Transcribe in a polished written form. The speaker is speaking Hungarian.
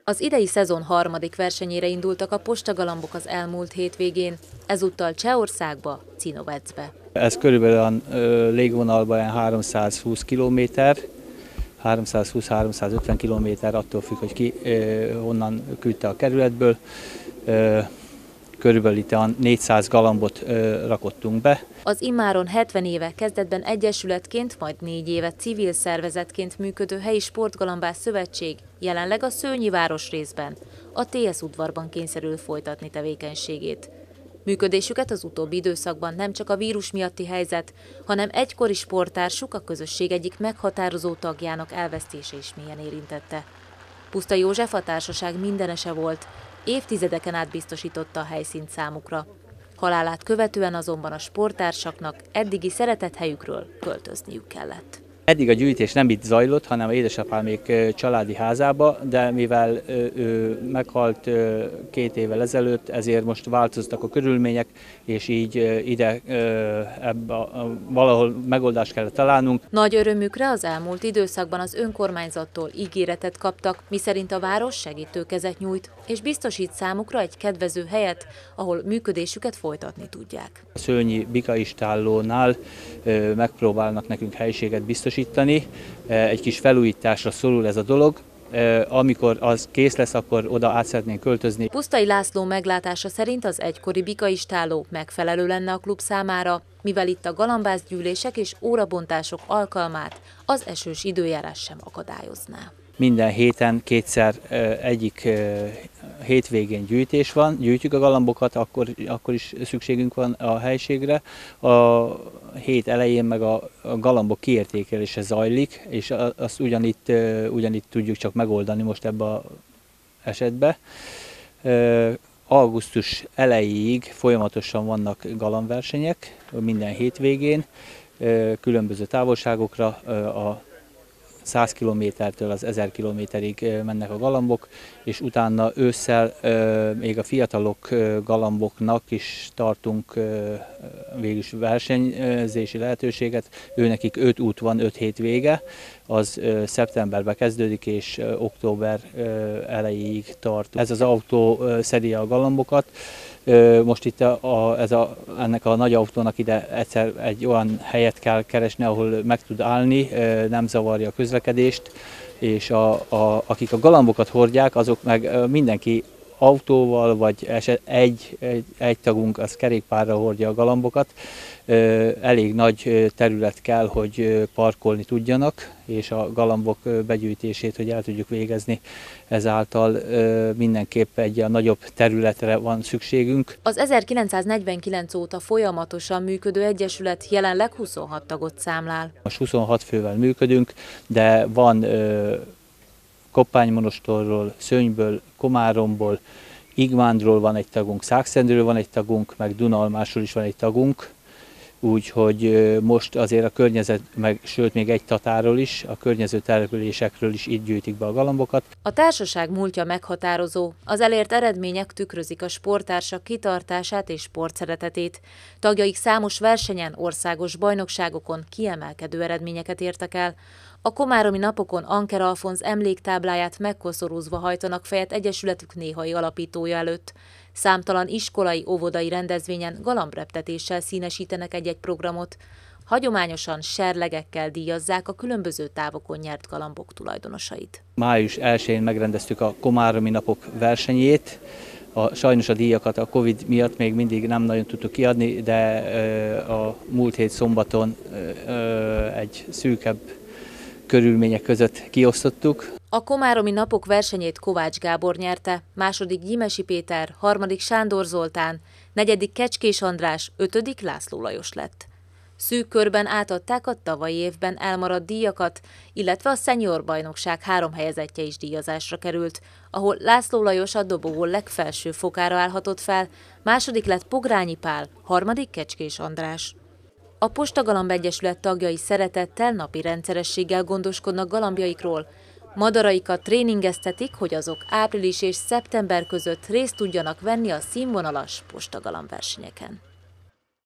Az idei szezon harmadik versenyére indultak a postagalambok az elmúlt hétvégén, ezúttal Csehországba, Cinovecbe. Ez körülbelül a légvonalban 320 km, 320-350 km, attól függ, hogy ki honnan küldte a kerületből. Körülbelül itt a 400 galambot rakottunk be. Az immáron 70 éve kezdetben egyesületként, majd 4 éve civil szervezetként működő helyi sportgalambász szövetség jelenleg a Szőnyi városrészben, a TS udvarban kényszerül folytatni tevékenységét. Működésüket az utóbbi időszakban nem csak a vírus miatti helyzet, hanem egykori sporttársuk, a közösség egyik meghatározó tagjának elvesztése is mélyen érintette. Puszta József a társaság mindenese volt, évtizedeken át biztosította a helyszínt számukra. Halálát követően azonban a sporttársaknak eddigi szeretett helyükről költözniük kellett. Eddig a gyűjtés nem itt zajlott, hanem édesapámék családi házába, de mivel ő meghalt 2 évvel ezelőtt, ezért most változtak a körülmények, és így ide valahol megoldást kellett találnunk. Nagy örömükre az elmúlt időszakban az önkormányzattól ígéretet kaptak, miszerint a város segítőkezet nyújt, és biztosít számukra egy kedvező helyet, ahol működésüket folytatni tudják. A Szőnyi bikaistállónál megpróbálnak nekünk helyiséget biztosítani. Egy kis felújításra szorul ez a dolog. Amikor az kész lesz, akkor oda át szeretnénk költözni. Pusztai László meglátása szerint az egykori bikaistálló megfelelő lenne a klub számára, mivel itt a galambászgyűlések és órabontások alkalmát az esős időjárás sem akadályozná. Minden héten kétszer egyik hétvégén gyűjtés van, gyűjtjük a galambokat, akkor is szükségünk van a helységre. A hét elején meg a galambok kiértékelése zajlik, és azt ugyanitt tudjuk csak megoldani most ebben az esetben. Augusztus elejéig folyamatosan vannak galambversenyek, minden hétvégén, különböző távolságokra, a 100 km-től az 1000 km-ig mennek a galambok, és utána ősszel még a fiatalok galamboknak is tartunk végülis versenyzési lehetőséget. Őnekik 5 út van, 5 hétvége, az szeptemberben kezdődik, és október elejéig tart. Ez az autó szedi a galambokat. Most itt ennek a nagy autónak ide egyszer egy olyan helyet kell keresni, ahol meg tud állni, nem zavarja a közlekedést, és akik a galambokat hordják, azok meg mindenki autóval, vagy egy tagunk az kerékpárra hordja a galambokat. Elég nagy terület kell, hogy parkolni tudjanak, és a galambok begyűjtését, hogy el tudjuk végezni, ezáltal mindenképp egy nagyobb területre van szükségünk. Az 1949 óta folyamatosan működő egyesület jelenleg 26 tagot számlál. Most 26 fővel működünk, de van Koppánymonostorról, Szőnyből, Komáromból, Igmándról van egy tagunk, Szákszendről van egy tagunk, meg Dunalmásról is van egy tagunk. Úgyhogy most azért a környezet, sőt még egy Tatáról is, a környező településekről is itt gyűjtik be a galambokat. A társaság múltja meghatározó, az elért eredmények tükrözik a sporttársak kitartását és sportszeretetét. Tagjaik számos versenyen, országos bajnokságokon kiemelkedő eredményeket értek el. A komáromi napokon Anker Alfonz emléktábláját megkoszorúzva hajtanak fejet egyesületük néhai alapítója előtt. Számtalan iskolai, óvodai rendezvényen galambreptetéssel színesítenek egy-egy programot. Hagyományosan serlegekkel díjazzák a különböző távokon nyert galambok tulajdonosait. Május 1-én megrendeztük a komáromi napok versenyét. Sajnos a díjakat a Covid miatt még mindig nem nagyon tudtuk kiadni, de a múlt hét szombaton egy szűkebb körülmények között kiosztottuk. A komáromi napok versenyét Kovács Gábor nyerte, második Gyimesi Péter, harmadik Sándor Zoltán, negyedik Kecskés András, ötödik László Lajos lett. Szűk körben átadták a tavalyi évben elmaradt díjakat, illetve a szenior bajnokság 3 helyezettje is díjazásra került, ahol László Lajos a dobogó legfelső fokára állhatott fel, második lett Pogrányi Pál, harmadik Kecskés András. A Postagalamb Egyesület tagjai szeretettel, napi rendszerességgel gondoskodnak galambjaikról. Madaraikat tréningeztetik, hogy azok április és szeptember között részt tudjanak venni a színvonalas postagalamb versenyeken.